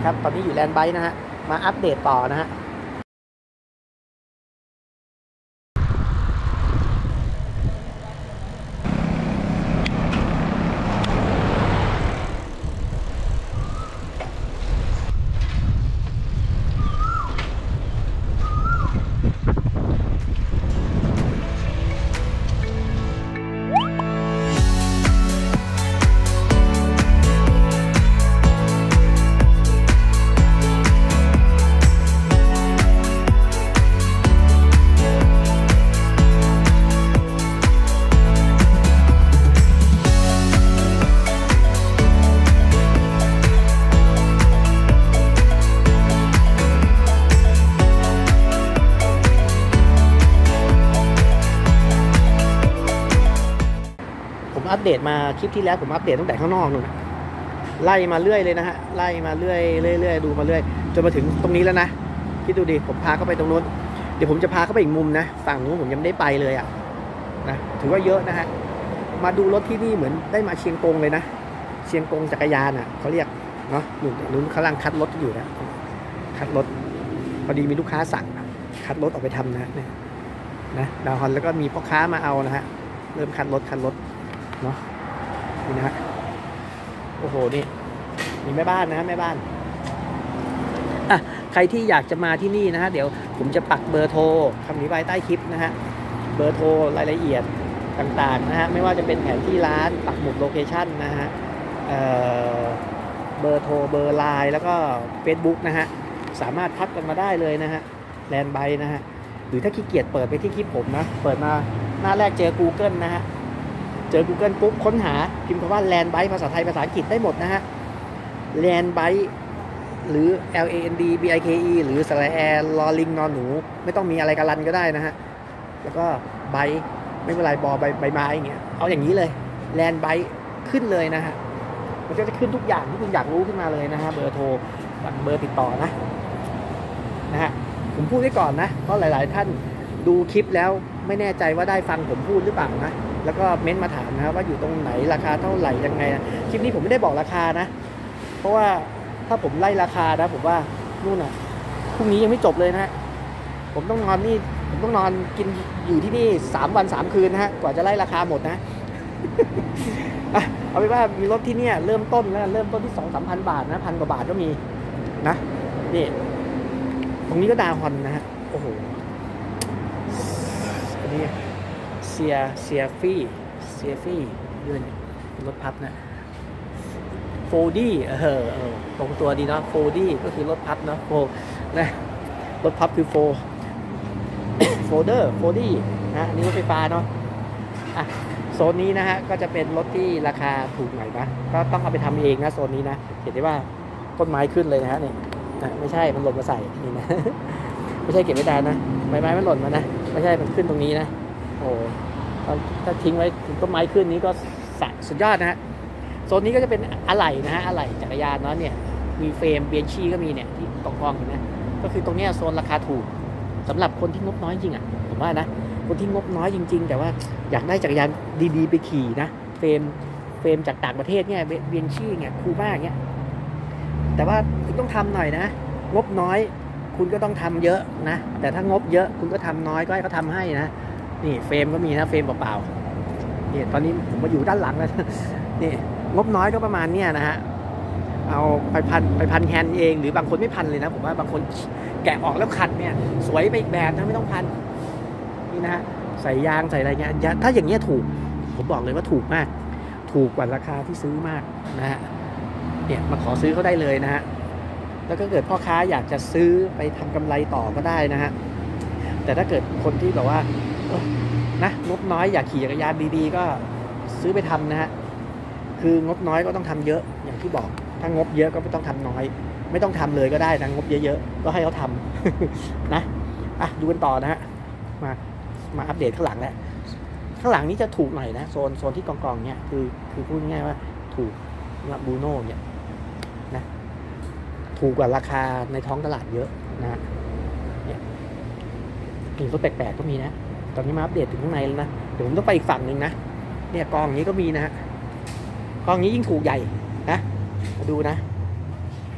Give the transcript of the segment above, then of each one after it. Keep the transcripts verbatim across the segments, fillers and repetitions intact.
ครับตอนนี้อยู่แลนด์ไบค์นะฮะมาอัปเดตต่อนะฮะอัปเดตมาคลิปที่แล้วผมอัปเดตตั้งแต่ข้างนอกนู่นไล่มาเรื่อยเลยนะฮะไล่มาเรื่อยเรื่อยดูมาเรื่อยจนมาถึงตรงนี้แล้วนะคิดดูดิผมพาเข้าไปตรงนู้นเดี๋ยวผมจะพาเข้าไปอีกมุมนะฝั่งนู้นผมยังไม่ได้ไปเลยอ่ะนะถือว่าเยอะนะฮะมาดูรถที่นี่เหมือนได้มาเชียงกงเลยนะเชียงกงจักรยานอ่ะเขาเรียกเนาะนู่นนู้นเขากำลังคัดรถอยู่นะคัดรถพอดีมีลูกค้าสั่งคัดรถออกไปทำนะเนี่ยนะดาวฮอนแล้วก็มีพ่อค้ามาเอานะฮะเริ่มคัดรถคัดรถเนาะนี่นะฮะโอ้โหนี่มีแม่บ้านนะแม่บ้านอ่ะใครที่อยากจะมาที่นี่นะฮะเดี๋ยวผมจะปักเบอร์โทรคำนี้ไว้ใต้คลิปนะฮะเบอร์โทรรายละเอียดต่างๆนะฮะไม่ว่าจะเป็นแผนที่ร้านปักหมุดโลเคชั่นนะฮะเอ่อเบอร์โทรเบอร์ไลน์แล้วก็ Facebook นะฮะสามารถทักกันมาได้เลยนะฮะแลนด์ไบค์นะฮะหรือถ้าขี้เกียจเปิดไปที่คลิปผมนะเปิดมาหน้าแรกเจอ Google นะฮะเจอ Google ปุ๊บค้นหาพิมพ์คำว่า Land Bike ภาษาไทยภาษาอังกฤษได้หมดนะฮะ Land Bike หรือ L A N D B I K E หรือสระแอลอลิงนอนหนูไม่ต้องมีอะไรกันลันก็ได้นะฮะแล้วก็ไบค์ไม่เป็นไรบอใบใบไม้อย่างเงี้ยเอาอย่างนี้เลย Land Bike ขึ้นเลยนะฮะมันก็จะขึ้นทุกอย่างที่คุณอยากรู้ขึ้นมาเลยนะฮะเบอร์โทรเบอร์ติดต่อนะนะฮะผมพูดไว้ก่อนนะเพราะหลายๆท่านดูคลิปแล้วไม่แน่ใจว่าได้ฟังผมพูดหรือเปล่านะแล้วก็เม้นมาถามนะครับว่าอยู่ตรงไหนราคาเท่าไหร่ยังไงนะคลิปนี้ผมไม่ได้บอกราคานะเพราะว่าถ้าผมไล่ราคานะผมว่านู่นน่ะพรุ่งนี้ยังไม่จบเลยนะผมต้องนอนนี่ผมต้องนอนกินอยู่ที่นี่สามวันสามคืนนะฮะกว่าจะไล่ราคาหมดนะ เอาเป็นว่ามีรถที่นี่เริ่มต้นแล้วเริ่มต้นที่สองสามพันบาทนะพันกว่าบาทก็มีนะนี่ตรงนี้ก็ดาวฮอนนะฮะโอ้โหอันนี้เซียเซียฟี่เซียฟี่เลื่อนรถพับนะโฟดี้เออเออตรงตัวดีเนาะโฟดี้ก็คือรถพับเนาะโฟนะรถพับคือโฟโฟเดอร์โฟดี้นะอันนี้รถไฟฟ้าเนาะอ่ะโซนนี้นะฮะก็จะเป็นรถที่ราคาถูกหน่อยนะก็ต้องเอาไปทำเองนะโซนนี้นะเห็นได้ว่าต้นไม้ขึ้นเลยนะฮะนี่ไม่ใช่มันหล่นมาใส่นี่นะไม่ใช่เก็บไว้ได้นะใบไม้มันหล่นมานะไม่ใช่มันขึ้นตรงนี้นะโอ้ถ้าทิ้งไว้ต้นไม้ขึ้นนี้ก็สุดยอดนะฮะโซนนี้ก็จะเป็นอะไหล่นะฮะอะไหล่จักรยานเนาะเนี่ยมีเฟรมเบียนชีก็มีเนี่ยที่กองๆเห็นไหมก็คือตรงนี้โซนราคาถูกสำหรับคนที่งบน้อยจริงอ่ะผมว่านะคนที่งบน้อยจริงๆแต่ว่าอยากได้จักรยานดีๆไปขี่นะเฟรมเฟรมจากต่างประเทศเนี่ยเบียนชีเนี่ยคูบ้าเงี้ยแต่ว่าคุณต้องทำหน่อยนะงบน้อยคุณก็ต้องทำเยอะนะแต่ถ้างบเยอะคุณก็ทำน้อยก็ให้เขาทำให้นะนี่เฟรมก็มีนะเฟรมเปล่าๆนี่ตอนนี้ผมมาอยู่ด้านหลังแล้วนี่งบน้อยก็ประมาณเนี้ยนะฮะเอาไปพันไปพันแฮนด์เองหรือบางคนไม่พันเลยนะผมว่าบางคนแกะออกแล้วขัดเนี่ยสวยไปอีกแบบนะไม่ต้องพันนี่นะฮะใส่ยางใส่อะไรเงี้ยถ้าอย่างเงี้ยถูกผมบอกเลยว่าถูกมากถูกกว่าราคาที่ซื้อมากนะฮะเนี่ยมาขอซื้อเขาได้เลยนะฮะแล้วก็เกิดพ่อค้าอยากจะซื้อไปทำกำไรต่อก็ได้นะฮะแต่ถ้าเกิดคนที่แบบว่านะงบน้อยอยากขี่จักรยานดีๆก็ซื้อไปทำนะฮะคืองบน้อยก็ต้องทำเยอะอย่างที่บอกถ้างบเยอะก็ไม่ต้องทำน้อยไม่ต้องทำเลยก็ได้นะงบเยอะๆก็ให้เขาทำนะอ่ะดูกันต่อนะฮะมามาอัปเดตข้างหลังแล้วข้างหลังนี้จะถูกหน่อยนะโซนโซนที่กองกองเนี่ยคือคือพูดง่ายว่าถูกนะบูโน่เนี่ยนะถูกกว่าราคาในท้องตลาดเยอะนะเนี่ยมีรถแปลกๆก็มีนะตอนนี้มาอัปเดตถึงข้างในแล้วนะเดี๋ยวผมต้องไปอีกฝั่งหนึ่งนะเนี่ยกองนี้ก็มีนะฮะกองนี้ยิ่งถูกใหญ่นะมาดูนะนะใหญ่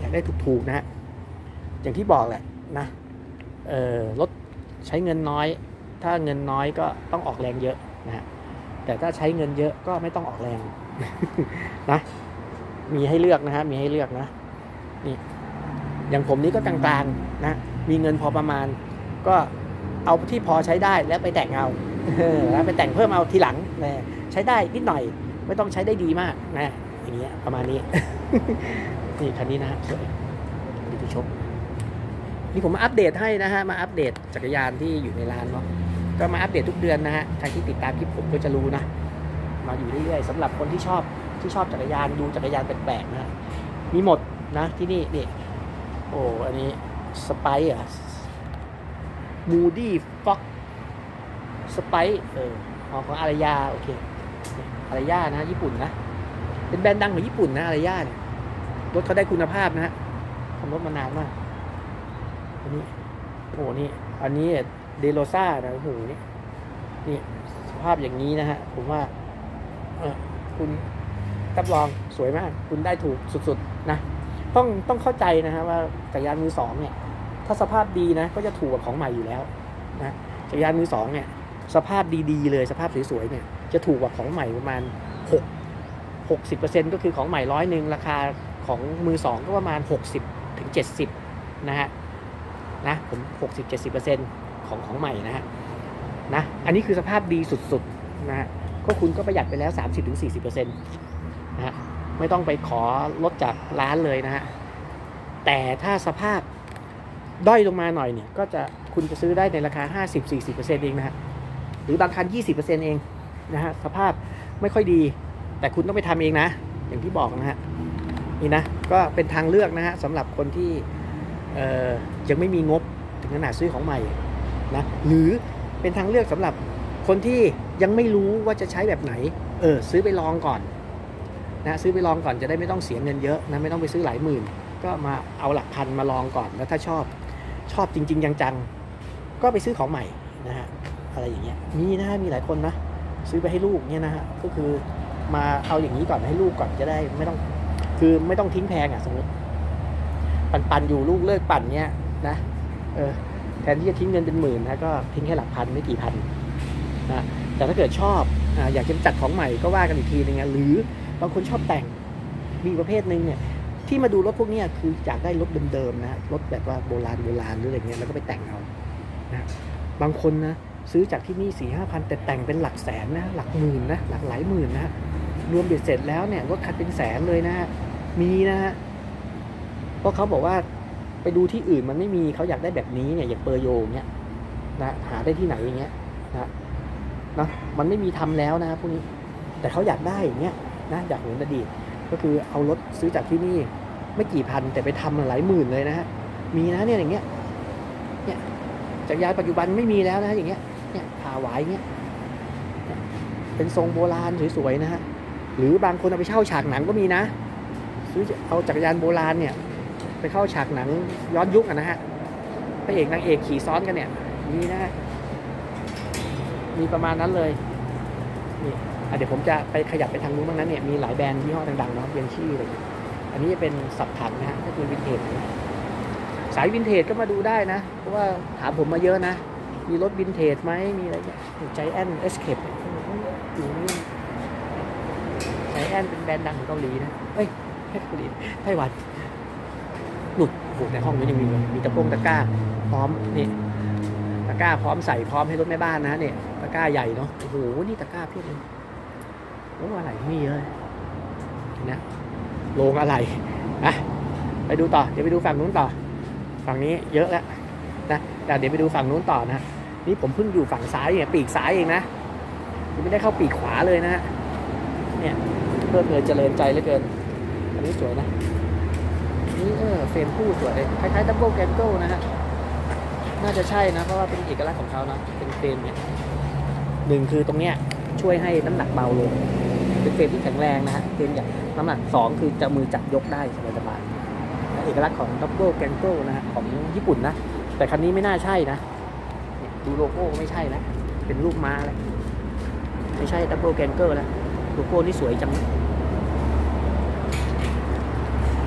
ากได้ถูกๆนะฮะอย่างที่บอกแหละนะเออรถใช้เงินน้อยถ้าเงินน้อยก็ต้องออกแรงเยอะนะฮะแต่ถ้าใช้เงินเยอะก็ไม่ต้องออกแรง นะมีให้เลือกนะฮะมีให้เลือกนะนี่อย่างผมนี้ก็กลางๆนะมีเงินพอประมาณก็เอาที่พอใช้ได้แล้วไปแต่งเอาแล้วไปแต่งเพิ่มเอาทีหลังนะใช้ได้นิดหน่อยไม่ต้องใช้ได้ดีมากนะอย่างเงี้ยประมาณนี้ นี่คันนี้นะฮะดูที่ชกนี่ผมมาอัปเดตให้นะฮะมาอัปเดตจักรยานที่อยู่ในร้านเนาะก็มาอัปเดตทุกเดือนนะฮะใครที่ติดตามคลิปผมก็จะรู้นะมาอยู่เรื่อยๆสำหรับคนที่ชอบที่ชอบจักรยานดูจักรยานแปลกๆนะมีหมดนะที่นี่นี่โอ้อันนี้สไปซ์อ่ะมูดี้ฟ็อกสไปซ์เออของอารยาโอเคอารยานะญี่ปุ่นนะเป็นแบรนด์ดังของญี่ปุ่นนะอารยาเนี่ยรถเขาได้คุณภาพนะฮะทำรถมานานมากอันนี้โอ้นี่อันนี้เดโรซ่านะโอ้โหนี่นี่สภาพอย่างนี้นะฮะผมว่าเออคุณรับรองสวยมากคุณได้ถูกสุดๆนะต้องต้องเข้าใจนะฮะว่าจักรยานมือสองเนี่ยถ้าสภาพดีนะก็จะถูกกว่าของใหม่อยู่แล้วนะจักรยานมือสองเนี่ยสภาพดีๆเลยสภาพสวยๆเนี่ยจะถูกกว่าของใหม่ประมาณหก หกสิบเปอร์เซ็นต์ก็คือของใหม่ร้อยหนึ่งราคาของมือสองก็ประมาณหกสิบถึงเจ็ดสิบนะฮะนะผม หกสิบถึงเจ็ดสิบเปอร์เซ็นต์ ของของใหม่นะฮะนะอันนี้คือสภาพดีสุดๆนะฮะก็คุณก็ประหยัดไปแล้ว สามสิบถึงสี่สิบเปอร์เซ็นต์ นะฮะไม่ต้องไปขอลดจากร้านเลยนะฮะแต่ถ้าสภาพด้อยลงมาหน่อยเนี่ยก็จะคุณจะซื้อได้ในราคา ห้าสิบถึงสี่สิบเปอร์เซ็นต์ เองนะฮะหรือบางคัน ยี่สิบเปอร์เซ็นต์ เองนะฮะสภาพไม่ค่อยดีแต่คุณต้องไปทำเองนะอย่างที่บอกนะฮะนี่นะก็เป็นทางเลือกนะฮะสำหรับคนที่ยังไม่มีงบถึงขนาดซื้อของใหม่นะหรือเป็นทางเลือกสำหรับคนที่ยังไม่รู้ว่าจะใช้แบบไหนเออซื้อไปลองก่อนนะซื้อไปลองก่อนจะได้ไม่ต้องเสียเงินเยอะนะไม่ต้องไปซื้อหลายหมื่นก็มาเอาหลักพันมาลองก่อนแล้วถ้าชอบชอบจริงๆจังๆก็ไปซื้อของใหม่นะฮะอะไรอย่างเงี้ยมีนะฮะมีหลายคนนะซื้อไปให้ลูกเนี่ยนะฮะก็คือมาเอาอย่างนี้ก่อนให้ลูกก่อนจะได้ไม่ต้องคือไม่ต้องทิ้งแพงอ่ะสมมติปั่นปั่นอยู่ลูกเลิกปั่นเนี้ยนะเออแทนที่จะทิ้งเงินเป็นหมื่นนะก็ทิ้งแค่หลักพันไม่กี่พันนะแต่ถ้าเกิดชอบอ่าอยากจะจัดของใหม่ก็ว่ากันอีกทีนึงนะหรือบางคนชอบแต่งมีประเภทนึงเนี่ยที่มาดูรถพวกนี้คืออยากได้รถเดิมๆนะรถแบบว่าโบราณโบราณหรืออะไรเงี้ยแล้วก็ไปแต่งเอานะบางคนนะซื้อจากที่นี่สี่ห้าพันแต่แต่งเป็นหลักแสนนะหลักหมื่นนะหลักหลายหมื่นนะรวมเบ็ดเสร็จแล้วเนี่ยรถคันเป็นแสนเลยนะฮะมีนะฮะเพราะเขาบอกว่าไปดูที่อื่นมันไม่มีเขาอยากได้แบบนี้เนี่ยอย่างเปอร์โยเงี้ยนะหาได้ที่ไหนอย่างเงี้ยนะนะมันไม่มีทำแล้วนะพวกนี้แต่เขาอยากได้อย่างเงี้ยนะอยากเหมือนอดีตก็คือเอารถซื้อจากที่นี่ไม่กี่พันแต่ไปทำหลายหมื่นเลยนะฮะมีนะเนี่ยอย่างเงี้ยเนี่ยจักรยานปัจจุบันไม่มีแล้วนะอย่างเงี้ยเนี่ยผ่าหวายเงี้ยเป็นทรงโบราณสวยๆนะฮะหรือบางคนเอาไปเช่าฉากหนังก็มีนะซื้อเอาจักรยานโบราณเนี่ยไปเข้าฉากหนังย้อนยุคนะฮะพระเอกนางเอกขี่ซ้อนกันเนี่ยมีนะฮะมีประมาณนั้นเลยนี่เดี๋ยวผมจะไปขยับไปทางนู้นบ้างนั้นเนี่ยมีหลายแบรนด์ยี่ห้อดังๆเนาะเบียนชี่อะไรอันนี้จะเป็นสับถังนะฮะก็คือวินเทจสายวินเทจก็มาดูได้นะเพราะว่าถามผมมาเยอะนะมีรถวินเทจไหมมีอะไรเงี้ยใจแอนเอสเคปอยู่นี่ใจแอนเป็นแบรนด์ดังของเกาหลีนะเฮ้ยไม่เกาหลีไต้หวันหลุดโอ้ในห้องนี้ยังมีเลยมีตะโพงตะกร้าพร้อมนี่ตะกร้าพร้อมใส่พร้อมให้รถแม่บ้านนะเนี่ยตะกร้าใหญ่เนาะโอ้โหนี่ตะกร้าเพียบเลยโอ้อะไรมีเลยนะโรงอะไรนะไปดูต่อเดี๋ยวไปดูฝั่งนู้นต่อฝั่งนี้เยอะแล้วนะแต่เดี๋ยวไปดูฝั่งนู้นต่อนะนี่ผมเพิ่งอยู่ฝั่งซ้ายเนี่ยปีกซ้ายเองนะยังไม่ได้เข้าปีกขวาเลยนะฮะเนี่ยเพิ่มเลยเจริญใจเหลือเกินอันนี้สวยนะนี่เออเฟรมคู่สวยคล้ายๆดับเบิลแกนโก้นะฮะน่าจะใช่นะเพราะว่าเป็นเอกลักษณ์ของเขานะเป็นเฟรมเนี่ยหนึ่งคือตรงเนี้ยช่วยให้น้ำหนักเบาลงเป็นเฟรมที่แข็งแรงนะฮะเฟรมอย่างน้ำหนักสองคือจะมือจับยกได้สบายๆเอกลักษณ์ของดับเบิลแกนโก้นะฮะของญี่ปุ่นนะแต่คันนี้ไม่น่าใช่นะดูโลโก้ไม่ใช่แล้วเป็นรูปม้าแล้วไม่ใช่ดับเบิลแกนเกอร์แล้วโลโก้นี่สวยจังดูครับ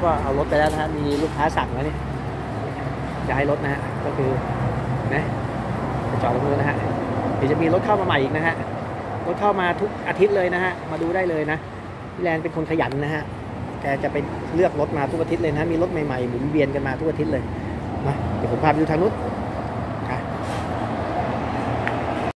ก็เอารถไปแล้วนะฮะมีลูกค้าสั่งแล้วเนี่ยจะให้รถนะฮะก็คือนะไปจอดตรงนู้นนะฮะเดี๋ยวจะมีรถเข้ามาใหม่อีกนะฮะรถเข้ามาทุกอาทิตย์เลยนะฮะมาดูได้เลยนะพี่แลนเป็นคนขยันนะฮะแกจะไปเลือกรถมาทุกอาทิตย์เลยนะมีรถใหม่ๆหมุนเวียนกันมาทุกอาทิตย์เลยมาเดี๋ยวผมพาไปดูทางนู้น